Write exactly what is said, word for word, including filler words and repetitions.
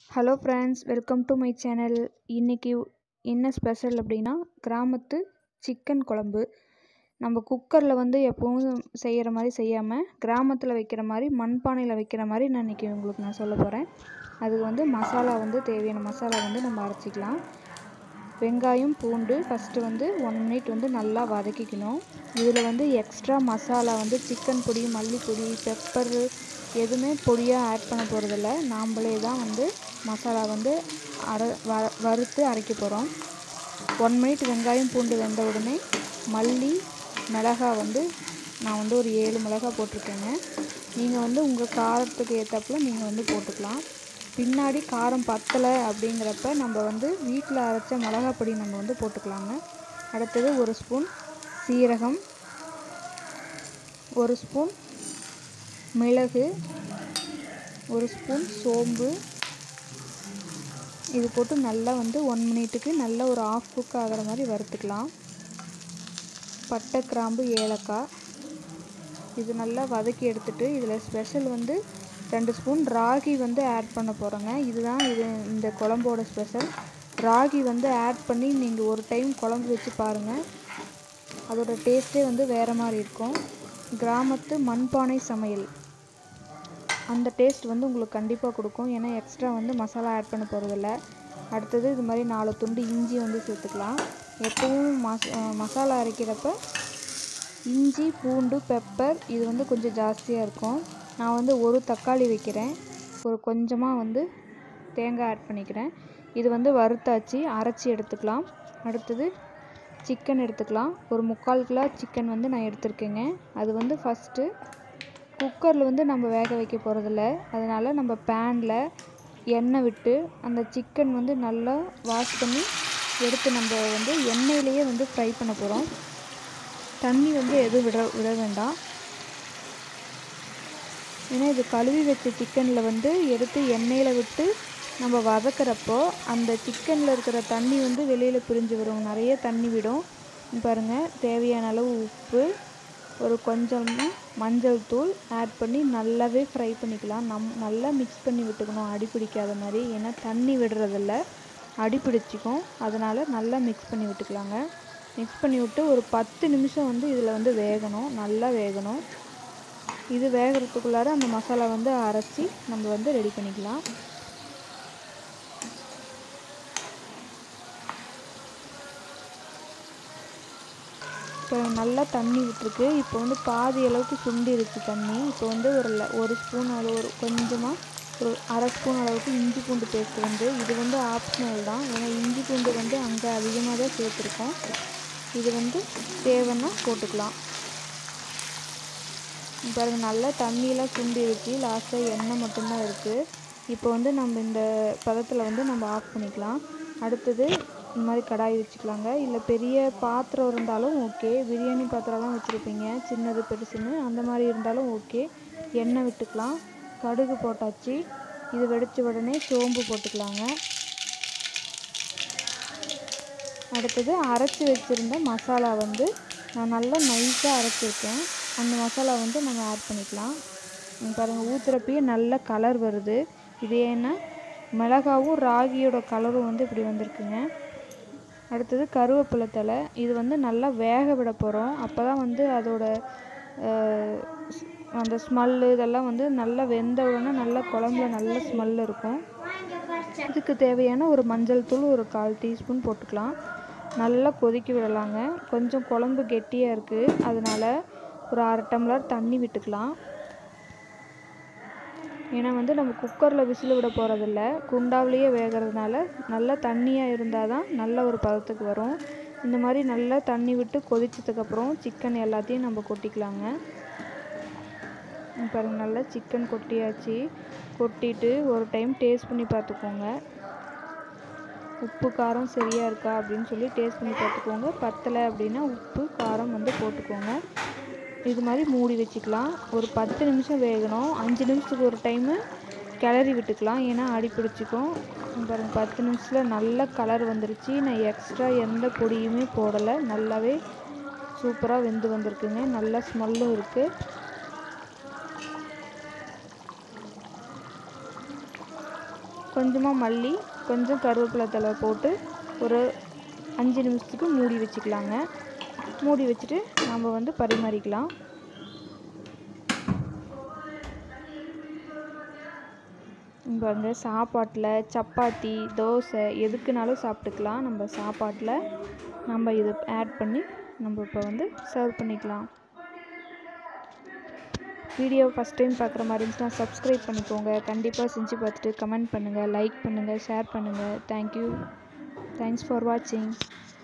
Hello friends, welcome to my channel. இன்றைக்கி என்ன special அப்படின்னா, கிராமத்து சிக்கன் குழம்பு. நம்ம குக்கரில் வந்து எப்போவும் செய்கிற மாதிரி செய்யாமல் கிராமத்தில் வைக்கிற மாதிரி மண்பானையில் வைக்கிற மாதிரி நான் இன்றைக்கி உங்களுக்கு நான் சொல்ல போகிறேன். அதுக்கு வந்து மசாலா வந்து தேவையான மசாலா வந்து நம்ம அரைச்சிக்கலாம். வெங்காயம், பூண்டு ஃபஸ்ட்டு வந்து ஒன் மினிட் வந்து நல்லா வதக்கிக்கணும். இதில் வந்து எக்ஸ்ட்ரா மசாலா வந்து சிக்கன் பொடி, மல்லிப்பொடி, பெப்பரு எதுவுமே பொடியாக ஆட் பண்ண போகிறதில்ல. நாம்ளே தான் வந்து மசாலா வந்து அரை வ வறுத்து அரைக்க போகிறோம். ஒன் மினிட் வெங்காயம், பூண்டு வெந்த உடனே மல்லி, மிளகாய் வந்து நான் வந்து ஒரு ஏழு மிளகாய் போட்டிருக்கேங்க. நீங்கள் வந்து உங்கள் காரத்துக்கு ஏற்றாப்புல நீங்கள் வந்து போட்டுக்கலாம். பின்னாடி காரம் பத்தலை அப்படிங்கிறப்ப நம்ம வந்து வீட்டில் அரைச்ச மிளகாய் பொடி நம்ம வந்து போட்டுக்கலாங்க. அடுத்தது ஒரு ஸ்பூன் சீரகம், ஒரு ஸ்பூன் மிளகு, ஒரு ஸ்பூன் சோம்பு, இது போட்டு நல்லா வந்து ஒன் மினிட்டுக்கு நல்லா ஒரு ஆஃப் குக் ஆகிற மாதிரி வறுத்துக்கலாம். பட்டை, கிராம்பு, ஏலக்காய் இது நல்லா வதக்கி எடுத்துகிட்டு இதில் ஸ்பெஷல் வந்து ரெண்டு ஸ்பூன் ராகி வந்து ஆட் பண்ண போகிறோங்க. இதுதான் இது இந்த குழம்போட ஸ்பெஷல். ராகி வந்து ஆட் பண்ணி நீங்கள் ஒரு டைம் குழம்பு வச்சு பாருங்கள், அதோட டேஸ்ட்டே வந்து வேறு மாதிரி இருக்கும். கிராமத்து மண்பானை சமையல் அந்த டேஸ்ட் வந்து உங்களுக்கு கண்டிப்பாக கொடுக்கும். ஏன்னா எக்ஸ்ட்ரா வந்து மசாலா ஆட் பண்ண போகிறதில்ல. அடுத்தது இது மாதிரி நாலு துண்டு இஞ்சி வந்து சேர்த்துக்கலாம். எப்பவும் மஸ் மசாலா அரைக்கிறப்ப இஞ்சி, பூண்டு, பெப்பர் இது வந்து கொஞ்சம் ஜாஸ்தியாக இருக்கும். நான் வந்து ஒரு தக்காளி வைக்கிறேன். ஒரு கொஞ்சமாக வந்து தேங்காய் ஆட் பண்ணிக்கிறேன். இது வந்து வறுத்தாச்சு, அரைச்சி எடுத்துக்கலாம். அடுத்தது சிக்கன் எடுத்துக்கலாம். ஒரு முக்கால் கிலோ சிக்கன் வந்து நான் எடுத்துருக்கேங்க. அது வந்து ஃபஸ்ட்டு குக்கரில் வந்து நம்ம வேக வைக்க போகிறதில்ல. அதனால் நம்ம பேனில் எண்ணெய் விட்டு அந்த சிக்கன் வந்து நல்லா வாஷ் பண்ணி எடுத்து நம்ம வந்து எண்ணெயிலேயே வந்து ஃப்ரை பண்ண போகிறோம். தண்ணி வந்து எதுவும் விட விட வேண்டாம். ஏன்னா இது கழுவி வச்ச சிக்கனில் வந்து எடுத்து எண்ணெயில் விட்டு நம்ம வதக்கிறப்போ அந்த சிக்கனில் இருக்கிற தண்ணி வந்து வெளியில் பிரிஞ்சு வரும், நிறைய தண்ணி விடும். பாருங்கள், தேவையான அளவு உப்பு, ஒரு கொஞ்சமாக மஞ்சள் தூள் ஆட் பண்ணி நல்லாவே ஃப்ரை பண்ணிக்கலாம். நம் நல்லா மிக்ஸ் பண்ணி விட்டுக்கணும், அடி பிடிக்காத மாதிரி. ஏன்னா தண்ணி விடுறதில்ல, அடி பிடிச்சிக்கும். அதனால் நல்லா மிக்ஸ் பண்ணி விட்டுக்கலாங்க. மிக்ஸ் பண்ணி விட்டு ஒரு பத்து நிமிஷம் வந்து இதில் வந்து வேகணும், நல்லா வேகணும். இது வேகிறதுக்குள்ளார அந்த மசாலா வந்து அரைச்சி நம்ம வந்து ரெடி பண்ணிக்கலாம். இப்போ நல்லா தண்ணி விட்டுருக்கு. இப்போ வந்து பாதி அளவுக்கு சுண்டிருச்சு தண்ணி. இப்போ வந்து ஒரு ஒரு ஸ்பூன் அளவு, ஒரு கொஞ்சமாக ஒரு அரை ஸ்பூன் அளவுக்கு இஞ்சி பூண்டு பேஸ்ட் வந்து இது வந்து ஆப்ஷனல் தான். ஏன்னா இஞ்சி பூண்டு வந்து அங்கே அதிகமாக தான் சேர்த்துருக்கோம். இது வந்து தேவைன்னா போட்டுக்கலாம். பாருங்கள், நல்லா தண்ணியெலாம் சுண்டிருச்சு. லாஸ்ட்டாக எண்ணெய் மட்டும்தான் இருக்குது. இப்போ வந்து நம்ம இந்த பதத்தில் வந்து நம்ம ஆஃப் பண்ணிக்கலாம். அடுத்தது இந்த மாதிரி கடாய் வச்சுக்கலாங்க. இல்லை பெரிய பாத்திரம் இருந்தாலும் ஓகே. பிரியாணி பாத்திரம்லாம் வச்சுருப்பீங்க, சின்னது பெருசுன்னு, அந்த மாதிரி இருந்தாலும் ஓகே. எண்ணெய் விட்டுக்கலாம். கடுகு போட்டாச்சு. இது வெடித்த உடனே சோம்பு போட்டுக்கலாங்க. அடுத்தது அரைச்சி வச்சுருந்த மசாலா வந்து நான் நல்லா நைஸாக அரைச்சிருக்கேன். அந்த மசாலா வந்து நம்ம ஆட் பண்ணிக்கலாம். பாருங்கள், ஊற்றுறப்பயே நல்ல கலர் வருது. இது ஏன்னா மிளகாவும் ராகியோட கலரும் வந்து இப்படி வந்திருக்குங்க. அடுத்தது கருவேப்பிலை தழை. இது வந்து நல்லா வேக விட போகிறோம். அப்போ தான் வந்து அதோட அந்த ஸ்மெல்லு இதெல்லாம் வந்து நல்லா வெந்த உடனே நல்லா குழம்புல நல்ல ஸ்மெல் இருக்கும். இதுக்கு தேவையான ஒரு மஞ்சள் தூள் ஒரு கால் டீஸ்பூன் போட்டுக்கலாம். நல்லா கொதிக்க விடலாங்க. கொஞ்சம் குழம்பு கெட்டியாக இருக்குது, அதனால் ஒரு அரை டம்ளர் தண்ணி விட்டுக்கலாம். ஏன்னா வந்து நம்ம குக்கரில் விசில் விட போகிறதில்ல, குண்டாவிலேயே வேகிறதுனால நல்லா தண்ணியாக இருந்தால் தான் நல்ல ஒரு பதத்துக்கு வரும். இந்த மாதிரி நல்லா தண்ணி விட்டு கொதிச்சதுக்கப்புறம் சிக்கன் எல்லாத்தையும் நம்ம கொட்டிக்கலாங்க. பாருங்கள், நல்லா சிக்கன் கொட்டியாச்சு. கொட்டிட்டு ஒரு டைம் டேஸ்ட் பண்ணி பார்த்துக்கோங்க. உப்பு காரம் சரியாக இருக்கா அப்படின்னு சொல்லி டேஸ்ட் பண்ணி பார்த்துக்கோங்க. பத்தலை அப்படின்னா உப்பு காரம் வந்து போட்டுக்கோங்க. இது மாதிரி மூடி வச்சுக்கலாம். ஒரு பத்து நிமிஷம் வேகணும். அஞ்சு நிமிஷத்துக்கு ஒரு டைமு கிளறி விட்டுக்கலாம், ஏன்னா அடி பிடிச்சிக்கும். பாருங்கள், பத்து நிமிஷத்தில் நல்ல கலர் வந்துருச்சு. நான் எக்ஸ்ட்ரா எந்த பொடியுமே போடலை. நல்லாவே சூப்பராக வெந்து வந்திருக்குங்க. நல்ல ஸ்மெல்லும் இருக்குது. கொஞ்சமாக மல்லி, கொஞ்சம் கருவேப்பிலை தழை போட்டு ஒரு அஞ்சு நிமிஷத்துக்கு மூடி வச்சுக்கலாங்க. மூடி வச்சுட்டு நம்ம வந்து பரிமாறிக்கலாம். பாருங்க, சாப்பாட்டில், சப்பாத்தி, தோசை எதுக்குனாலும் சாப்பிட்டுக்கலாம். நம்ம சாப்பாட்டில் நம்ம இதை ஆட் பண்ணி நம்ம இப்போ வந்து சர்வ் பண்ணிக்கலாம். வீடியோ ஃபஸ்ட் டைம் பார்க்குற மாதிரி இருந்துச்சுன்னா சப்ஸ்கிரைப் பண்ணிக்கோங்க. கண்டிப்பாக செஞ்சு பார்த்துட்டு கமெண்ட் பண்ணுங்கள், லைக் பண்ணுங்கள், ஷேர் பண்ணுங்கள். தேங்க்யூ. தேங்க்ஸ் ஃபார் வாட்சிங்.